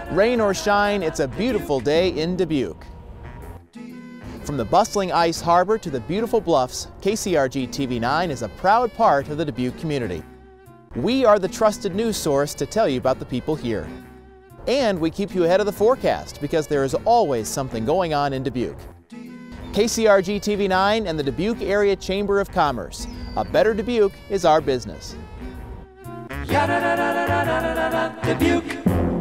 Rain or shine, it's a beautiful day in Dubuque. From the bustling Ice Harbor to the beautiful bluffs, KCRG TV9 is a proud part of the Dubuque community. We are the trusted news source to tell you about the people here. And we keep you ahead of the forecast because there is always something going on in Dubuque. KCRG TV9 and the Dubuque Area Chamber of Commerce. A better Dubuque is our business. Dubuque.